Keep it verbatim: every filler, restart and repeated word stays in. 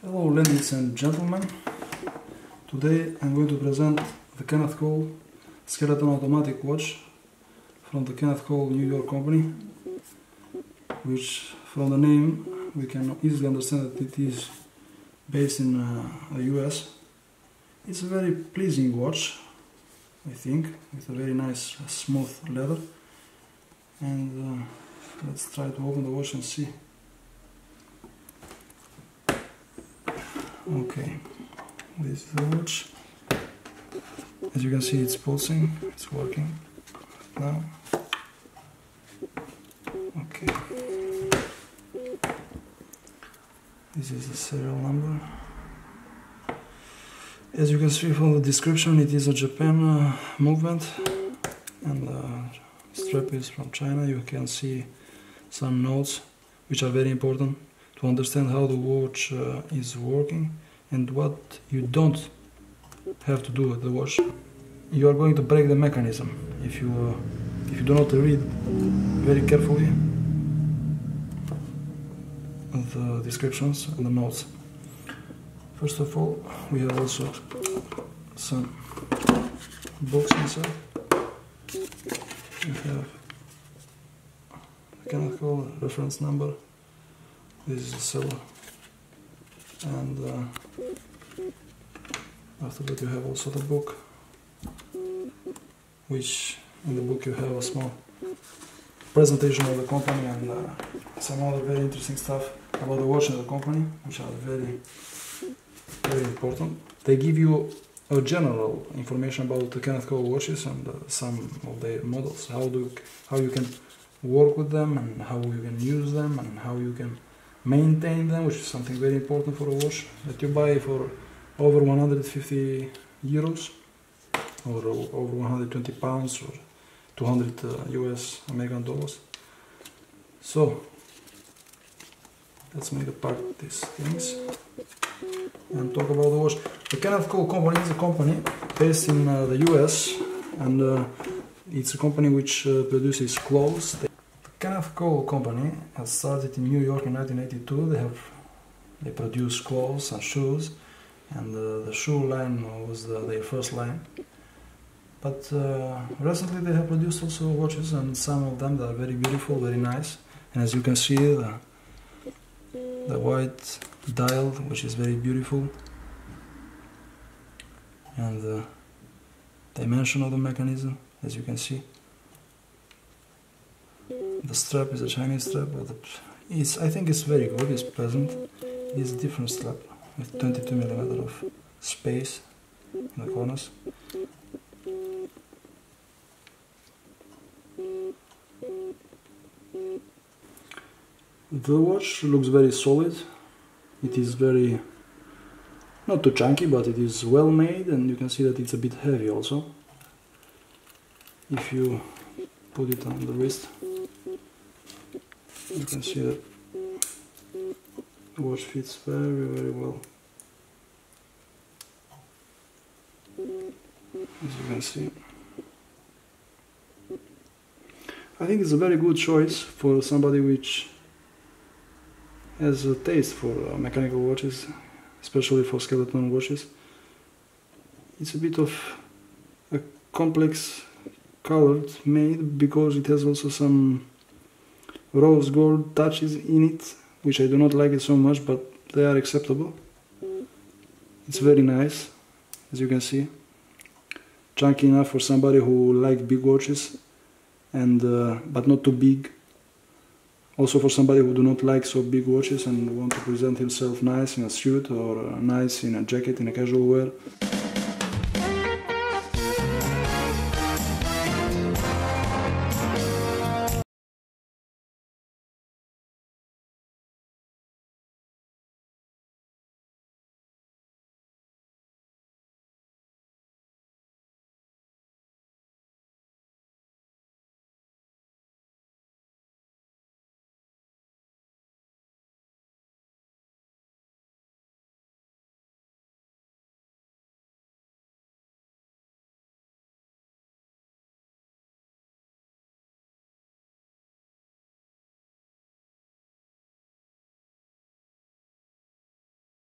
Hello ladies and gentlemen, today I'm going to present the Kenneth Cole skeleton automatic watch from the Kenneth Cole New York company, which from the name we can easily understand that it is based in uh, the U S. It's a very pleasing watch, I think, with a very nice uh, smooth leather, and uh, let's try to open the watch and see. Okay, this is the watch. As you can see, it's pulsing, it's working now. Okay, this is the serial number. As you can see from the description, it is a Japan uh, movement, and the strap is from China. You can see some notes which are very important to understand how the watch uh, is working and what you don't have to do with the watch. You are going to break the mechanism if you uh, if you do not read very carefully the descriptions and the notes. First of all, we have also some books inside. We have the Kenneth Cole reference number. This is the seller, and uh, after that you have also the book, which in the book you have a small presentation of the company and uh, some other very interesting stuff about the watch and the company, which are very very important. They give you a general information about the Kenneth Cole watches and uh, some of their models, how do how you can work with them and how you can use them and how you can maintain them, which is something very important for a watch that you buy for over one hundred fifty euros or over one hundred twenty pounds or two hundred uh, U S American dollars. So let's make apart these things and talk about the watch. The Kenneth Cole company is a company based in uh, the U S, and uh, it's a company which uh, produces clothes. The Kenneth Cole company has started in New York in nineteen eighty-two. They have they produce clothes and shoes, and uh, the shoe line was the, their first line. But uh, recently they have produced also watches, and some of them that are very beautiful, very nice. And as you can see, the, the white dial, which is very beautiful, and the dimension of the mechanism, as you can see. The strap is a Chinese strap, but it's, I think it's very good, it's pleasant. It's a different strap with twenty-two millimeter of space in the corners. The watch looks very solid. It is very, not too chunky, but it is well made, and you can see that it's a bit heavy also. If you put it on the wrist, you can see that the watch fits very, very well. As you can see, I think it's a very good choice for somebody which has a taste for uh, mechanical watches, especially for skeleton watches. It's a bit of a complex colored made because it has also some rose gold touches in it, which I do not like it so much, but they are acceptable. It's very nice, as you can see. Chunky enough for somebody who likes big watches, and uh, but not too big. Also for somebody who do not like so big watches and want to present himself nice in a suit or uh, nice in a jacket, in a casual wear.